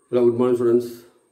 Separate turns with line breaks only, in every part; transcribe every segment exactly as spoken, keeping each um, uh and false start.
Hello, good morning students.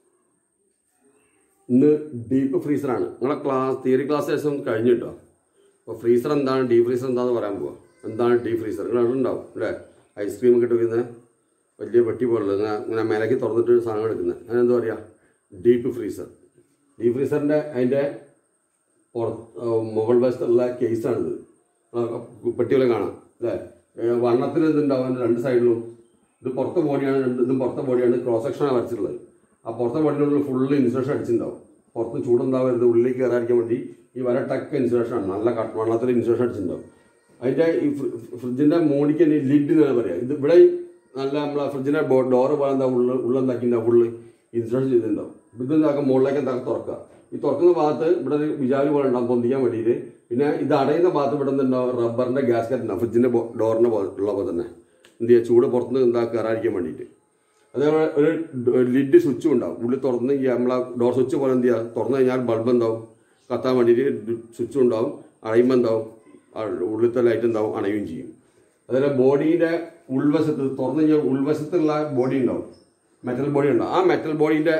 ഇന്ന് deep ഫ്രീസറാണ്. നിങ്ങളെ ക്ലാസ് തിയറി ക്ലാസ് ശേഷം കഴിഞ്ഞു കേട്ടോ. അപ്പോൾ ഫ്രീസർ എന്താണ്, ഡീപ്പ് ഫ്രീസർ എന്താണെന്ന് പറയാൻ പോവാം. എന്താണ് ഡീപ്പ് ഫ്രീസർ? നിങ്ങൾ ഉണ്ടാവും അല്ലേ? ഐസ്ക്രീം ഒക്കെ ഇട്ടുവയ്ക്കുന്ന വലിയ പെട്ടി പോലുള്ളത് ഇങ്ങനെ ഇങ്ങനെ മേലേക്ക് തുറന്നിട്ട് സാധനം എടുക്കുന്നത് അതിനെന്താ പറയുക? Deep freezer. ഡീപ്പ് ഫ്രീസറിൻ്റെ അതിൻ്റെ പുറത്ത് മുകൾ വശത്തുള്ള കേസാണിത്. പെട്ടികളെ കാണാം അല്ലേ? വണ്ണത്തിൽ ഇതുണ്ടാവും രണ്ട് സൈഡിലും. ഇത് പുറത്തെ ബോഡിയാണ്, ഇതും പുറത്തെ ബോഡിയാണ്. ക്രോസ് സെക്ഷനാണ് വരച്ചിട്ടുള്ളത്. ആ പുറത്തെ ബോഡിനുള്ളിൽ ഫുള്ള് ഇൻസുലേഷൻ അടിച്ചിട്ടുണ്ടാവും. പുറത്ത് ചൂടുണ്ടാവരുത്, ഉള്ളിലേക്ക് കയറാതിരിക്കാൻ വേണ്ടി ഈ വര ടക്ക് ഇൻസുലേഷനാണ്. നല്ല കട്ട് വണ്ണത്തിൽ ഇൻസുലേഷൻ അടിച്ചിട്ടുണ്ടാവും. അതിൻ്റെ ഈ ഫ്രിഡ്ജിൻ്റെ മോഡിക്ക് ലിഡ് എന്നാണ് പറയുക. ഇത് ഇവിടെ നല്ല നമ്മളെ ഫ്രിഡ്ജിൻ്റെ ഡോറ് പോലെ എന്താ ഉള്ള ഉള്ളെന്താക്കിയിട്ടുണ്ടാവും, ഫുള്ള് ഇൻസുലേഷൻ ചെയ്തിട്ടുണ്ടാവും. ഇതെന്താക്കുക, മുകളിലേക്ക് എന്താ തുറക്കുക. ഈ തുറക്കുന്ന ഭാഗത്ത് ഇവിടെ ഒരു വിചാരി പോലെ ഉണ്ടാവും പൊന്തിക്കാൻ വേണ്ടിയിട്ട്. പിന്നെ ഇത് അടയുന്ന ഭാഗത്ത് ഇവിടെ നിന്നുണ്ടാവും റബ്ബറിൻ്റെ ഗ്യാസ്കറ്റ് ഉണ്ടാവും, ഫ്രിഡ്ജിൻ്റെ ഡോറിൻ്റെ ഉള്ള പോലെ തന്നെ. എന്ത് ചെയ്യുക, ചൂട് പുറത്തുനിന്ന് എന്താ കയറാതിരിക്കാൻ വേണ്ടിയിട്ട്. അതേപോലെ ഒരു ലിഡ് സ്വിച്ചും ഉണ്ടാവും. ഉള്ളിൽ തുറന്ന് ഈ നമ്മളെ ഡോർ സ്വിച്ച് പോലെ എന്ത് ചെയ്യുക, തുറന്നു കഴിഞ്ഞാൽ ബൾബ് ഉണ്ടാവും കത്താൻ വേണ്ടിയിട്ട് സ്വിച്ചും ഉണ്ടാവും. അണയുമ്പോൾ എന്താവും, ഉള്ളിലത്തെ ലൈറ്റ് ഉണ്ടാവും, അണയുകയും ചെയ്യും. അതേപോലെ ബോഡീൻ്റെ ഉൾവശത്ത് തുറന്നു കഴിഞ്ഞാൽ ഉൾവശത്തുള്ള ബോഡി ഉണ്ടാവും, മെറ്റൽ ബോഡി ഉണ്ടാവും. ആ മെറ്റൽ ബോഡീൻ്റെ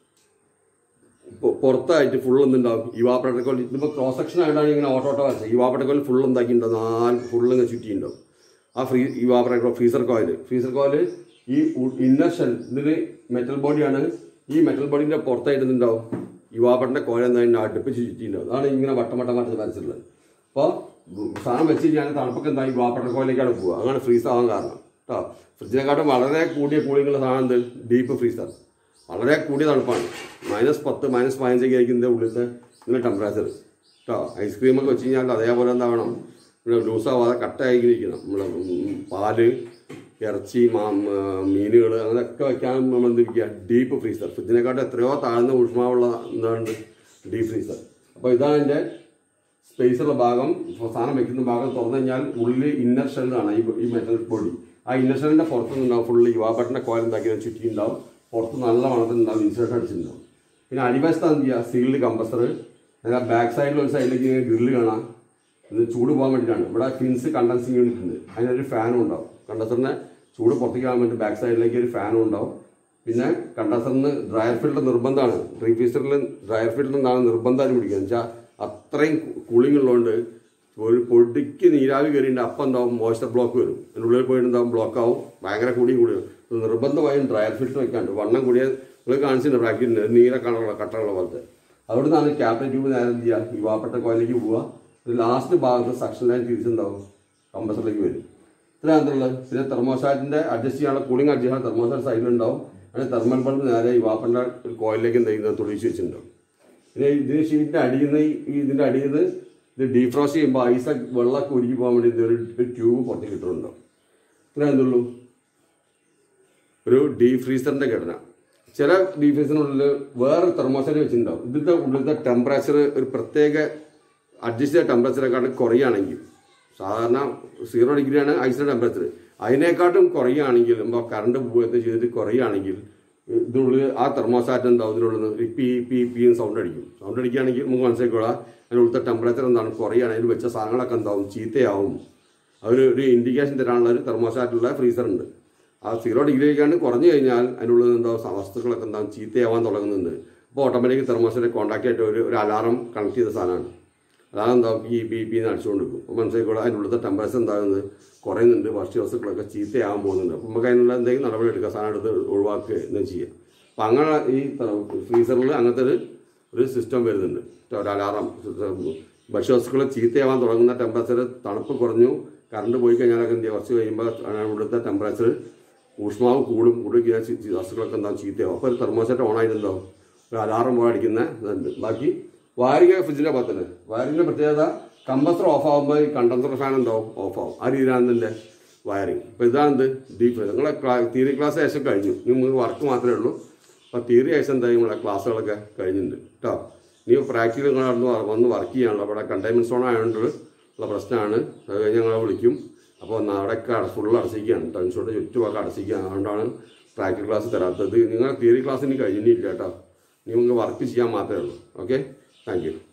പുറത്തായിട്ട് ഫുൾ എന്തുണ്ടാവും, ഇവാപ്പറേറ്റർ കോയിൽ. ഇതിപ്പോൾ ക്രോസ് സെക്ഷൻ ആയിട്ടാണ് ഇങ്ങനെ ഓട്ടോ ഓട്ടോ വരച്ചത്. ഇവാപ്പറേറ്റർ കോയിൽ ഫുൾ എന്താക്കിയിട്ടുണ്ടാവും, നാല് ഫുള്ള് ഇങ്ങനെ ചുറ്റിയിട്ടുണ്ടാവും. ആ free evaporator freezer coil freezer coil ഈ ഇന്നർ ഷെൽ ഇതിന് മെറ്റൽ ബോഡിയാണ്. ഈ മെറ്റൽ ബോഡീൻ്റെ പുറത്തായിട്ട് എന്തുണ്ടാവും, ഇവാപ്പറിൻ്റെ കോയിൽ എന്തായാലും അടുപ്പിച്ച് ചുറ്റിയിട്ടുണ്ടാവും. അതാണ് ഇങ്ങനെ വട്ടം വട്ടം വട്ടം വരച്ചിട്ടുള്ളത്. അപ്പോൾ സാധനം വെച്ച് കഴിഞ്ഞാൽ തണുപ്പൊക്കെ എന്താ ഇവാപ്പറിൻ്റെ കോയിലേക്കാണ് പോവുക. അങ്ങനെ ഫ്രീസ് ആവാൻ കാരണം കേട്ടോ. ഫ്രിഡ്ജിനെക്കാട്ടും വളരെ കൂടിയ കൂളിങ്ങുള്ള സാധനം എന്ത്, ഡീപ്പ് ഫ്രീസർ. വളരെ കൂടിയ തണുപ്പാണ്. മൈനസ് പത്ത് മൈനസ് പതിനഞ്ചൊക്കെ ആയിരിക്കും ഇതിൻ്റെ ഉള്ളിലത്തെ ഇങ്ങനെ ടെമ്പറേച്ചർ കേട്ടോ. ഐസ്ക്രീമൊക്കെ വെച്ച് കഴിഞ്ഞാൽ അതേപോലെ എന്താവണം, ലൂസാവാതെ കട്ടായിരിക്കണം. നമ്മൾ പാല്, ഇറച്ചി, മാ മീനുകൾ അങ്ങനെയൊക്കെ വയ്ക്കാൻ നമ്മൾ എന്തിരിക്കുക, ഡീപ്പ് ഫ്രീസർ. ഫ്രിഡ്ജിനെക്കാട്ടും എത്രയോ താഴ്ന്ന ഊഷ്മാവുള്ള എന്താണ് ഡീപ്പ് ഫ്രീസർ. അപ്പോൾ ഇതാണ് എൻ്റെ സ്പേസുള്ള ഭാഗം. സാധനം വെക്കുന്ന ഭാഗം തുറന്നു കഴിഞ്ഞാൽ ഉള്ളിൽ ഇന്നർ ഷെല്ലാണ് ഈ ഈ മെറ്റൽ ബോഡി. ആ ഇന്നർ ഷെല്ലിൻ്റെ പുറത്തുനിന്നുണ്ടാവും ഫുള്ള് ഇവാപ്പറിൻ്റെ കോയിൽ ഉണ്ടാക്കി ചുറ്റിയിട്ടുണ്ടാവും. പുറത്ത് നല്ല മണത്തിലുണ്ടാവും, ഇൻസുലേഷൻ അടിച്ചിട്ടുണ്ടാവും. പിന്നെ അടിവശത്ത് എന്ത് ചെയ്യുക, സീൽഡ് കമ്പസർ. എന്നാൽ ബാക്ക് സൈഡിൽ ഒരു സൈഡിലേക്ക് ഇങ്ങനെ ഗ്രില്ല് കാണാം. ഇത് ചൂട് പോകാൻ വേണ്ടിയിട്ടാണ്. ഇവിടെ ഫിൻസ് കണ്ടൻസിങ് യൂണിറ്റ് ഉണ്ട്, അതിനൊരു ഫാനും ഉണ്ടാവും. കണ്ടൻസറിനെ ചൂട് പുറത്തേക്ക് ആകാൻ വേണ്ടി ബാക്ക് സൈഡിലേക്ക് ഒരു ഫാനും ഉണ്ടാവും. പിന്നെ കണ്ടൻസറിന് ഡ്രയർ ഫിൽറ്റർ നിർബന്ധമാണ്. ഡീപ്പ് ഫ്രീസറിൽ ഡ്രയർ ഫിൽറ്റർ എന്താണ് നിർബന്ധമായിട്ട് പിടിക്കുക. എന്ന് വെച്ചാൽ അത്രയും കൂളിംഗ് ഉള്ളതുകൊണ്ട് ഒരു പൊടിക്ക് നീരാവി കയറിയിട്ട് അപ്പം എന്താവും, മോയ്സ്ചർ ബ്ലോക്ക് വരും. അതിൻ്റെ ഉള്ളിൽ പോയിട്ട് എന്താവും, ബ്ലോക്ക് ആവും. ഭയങ്കര കൂടി കൂടി നിർബന്ധമായും ഡ്രയർ ഫിൽറ്റർ വയ്ക്കാണ്ട്. വണ്ണം കൂടിയ നിങ്ങൾ കാണിച്ചിട്ടുണ്ട് പ്രാക്ടീസിൻ്റെ നീല കളറുള്ള കട്ടകളുള്ള പോലത്തെ. അവിടെ നിന്നാണ് ക്യാപ്റ്റൻ ട്യൂബ് നേരെ എന്ത് ചെയ്യുക, ഇവാപ്പറിൻ്റെ കോയിലേക്ക് പോവുക. ലാസ്റ്റ് ഭാഗത്ത് സക്ഷൻ ലൈൻ തിരിച്ചുണ്ടാവും, കമ്പസറിലേക്ക് വരും. ഇത്ര അന്തരമുള്ളത്. പിന്നെ തെർമോസ്റ്റാറ്റിൻ്റെ അഡ്ജസ്റ്റ് ചെയ്യാനുള്ള കൂളിംഗ് അഡ്ജസ്റ്റ് ചെയ്യാൻ തെർമോസ്റ്റാറ്റ് സൈഡിലുണ്ടാവും. അതിന് തെർമൽ ബൾബ് നേരെ ഇവാപ്പറിൻ്റെ കോയിലേക്ക് എന്ത് ചെയ്യുന്നത്, തുളിച്ച് വെച്ചിട്ടുണ്ടാവും. പിന്നെ ഇതിന് ഷീറ്റിൻ്റെ അടിയിൽ നിന്ന് ഈ ഇതിൻ്റെ അടിയിൽ നിന്ന് ഇത് ഡീഫ്രോസ്റ്റ് ചെയ്യുമ്പോൾ ഐസ് വെള്ളമൊക്കെ ഉരുക്കി പോകാൻ വേണ്ടി ഇതൊരു ട്യൂബ് പുറത്തേക്ക് ഇട്ടിട്ടുണ്ടാവും. ഇത്ര എന്തുള്ളൂ ഒരു ഡീപ്പ് ഫ്രീസറിൻ്റെ ഘടന. ചില ഡീപ്പ് ഫ്രീസറിനുള്ളിൽ വേറെ തെർമോസ്റ്റാറ്റ് വെച്ചിട്ടുണ്ടാവും. ഇതിൻ്റെ ഉള്ളിലത്തെ ടെമ്പറേച്ചർ ഒരു പ്രത്യേക അഡ്ജസ്റ്റ് ചെയ്ത ടെമ്പറേച്ചറെക്കാട്ടും കുറയുകയാണെങ്കിൽ, സാധാരണ സീറോ ഡിഗ്രിയാണ് ഐസിൻ്റെ ടെമ്പറേച്ചർ, അതിനെക്കാട്ടും കുറയുകയാണെങ്കിൽ, ഇപ്പോൾ കറണ്ട് പോകത്ത് ചെയ്തിട്ട് കുറയുകയാണെങ്കിൽ ഇതിനുള്ളിൽ ആ തെർമോസ്റ്റാറ്റ് എന്താവും, ഇതിനുള്ളിൽ നിന്ന് പി പി പി സൗണ്ട് അടിക്കും. സൗണ്ട് അടിക്കുകയാണെങ്കിൽ നമുക്ക് മനസ്സിലാക്കുക അതിനുള്ളിലത്തെ ടെമ്പറേച്ചർ എന്താണ്, കുറയുകയാണെങ്കിൽ വെച്ച സാധനങ്ങളൊക്കെ എന്താവും, ചീത്തയാവും. അതൊരു ഒരു ഇൻഡിക്കേഷൻ തരാനുള്ള ഒരു തെർമോസ്റ്റാറ്റുള്ള ഫ്രീസറുണ്ട്. ആ സീറോ ഡിഗ്രിയിലേക്കാണ് കുറഞ്ഞു കഴിഞ്ഞാൽ അതിനുള്ളിൽ എന്താവും, വസ്തുക്കളൊക്കെ എന്താവും, ചീത്തയാവാൻ തുടങ്ങുന്നുണ്ട്. അപ്പോൾ ഓട്ടോമാറ്റിക് തെർമോസ്റ്റാറ്റ് കോൺടാക്ട് ആയിട്ട് ഒരു ഒരു അലാറം കണക്ട് ചെയ്ത സാധനമാണ്. അതാണ് എന്താവും, ഈ പി പി എന്ന് അടിച്ചുകൊണ്ട് വെക്കും. അപ്പോൾ മനസ്സിലാക്കിക്കോളാം അതിൻ്റെ ഉള്ളിലത്തെ ടെമ്പറേച്ചർ എന്താകുന്നത്, കുറയുന്നുണ്ട്, ഭക്ഷ്യ വസ്തുക്കളൊക്കെ ചീത്തയാകാൻ പോകുന്നുണ്ട്. അപ്പോൾ നമുക്ക് അതിനുള്ള എന്തെങ്കിലും നടപടി എടുക്കുക, സാധനം എടുത്ത് ഒഴിവാക്കുക എന്ന് ചെയ്യുക. അപ്പോൾ അങ്ങനെ ഈ ഫ്രീസറിൽ അങ്ങനത്തെ ഒരു ഒരു സിസ്റ്റം വരുന്നുണ്ട്, ഒരു അലാറം. ഭക്ഷ്യവസ്തുക്കൾ ചീത്തയാവാൻ തുടങ്ങുന്ന ടെമ്പറേച്ചർ, തണുപ്പ് കുറഞ്ഞു, കറണ്ട് പോയി കഴിഞ്ഞാലൊക്കെ എന്ത് ചെയ്യുക, കുറച്ച് കഴിയുമ്പോൾ ഇവിടുത്തെ ടെമ്പറേച്ചർ ഊഷ്മാവ് കൂടും. കൂടുതൽ കഴിഞ്ഞാൽ വസ്തുക്കളൊക്കെ എന്താവും, ചീത്തയാവും. അപ്പോൾ ഒരു തെർമോസ്റ്റാറ്റ് ഓൺ ആയിട്ടുണ്ടാവും, ഒരു അലാറം പോലെ അടിക്കുന്ന ഇതുണ്ട്. ബാക്കി വയറിങ് ഫ്രിഡ്ജിൻ്റെ ഭാഗത്തന്നെ വയറിങ്ങിൻ്റെ പ്രത്യേകത, കമ്പസർ ഓഫ് ആകുമ്പോൾ ഈ കണ്ടൻസർ ഫാൻ ഉണ്ടാവും, ഓഫ് ആവും. ആ രീതിയിലാണ് ഇതിൻ്റെ വയറിങ്. അപ്പോൾ ഇതാണിത് ഡീപ്പ് ഫ്രീസർ. നിങ്ങളെ തിയറി ക്ലാസ് ശേഷം കഴിഞ്ഞു, നിങ്ങൾക്ക് വർക്ക് മാത്രമേ ഉള്ളൂ. അപ്പോൾ തിയറി ശേഷം എന്തായാലും നിങ്ങളെ ക്ലാസ്സുകളൊക്കെ കഴിഞ്ഞിട്ടുണ്ട് കേട്ടോ. ഇനി പ്രാക്ടിക്കൽ നിങ്ങൾ നടന്ന് വന്ന് വർക്ക് ചെയ്യാനുള്ള അവിടെ കണ്ടെയ്ൻമെൻറ്റ് സോൺ ആയതുകൊണ്ട് ഉള്ള പ്രശ്നമാണ്. അത് കഴിഞ്ഞ് ഞങ്ങളെ വിളിക്കും. അപ്പോൾ അവിടെയൊക്കെ ഫുള്ള് അടച്ചിരിക്കുകയാണ്, ടെൻഷോട്ട് ചുറ്റുമൊക്കെ അടച്ചിരിക്കുകയാണ്. അതുകൊണ്ടാണ് പ്രാക്ടിക്കൽ ക്ലാസ് തരാത്തത്. നിങ്ങൾ തിയറി ക്ലാസ് ഇനി കഴിഞ്ഞിട്ടില്ല കേട്ടോ. ഇനി നിങ്ങൾക്ക് വർക്ക് ചെയ്യാൻ മാത്രമേ ഉള്ളൂ. Okay, thank U.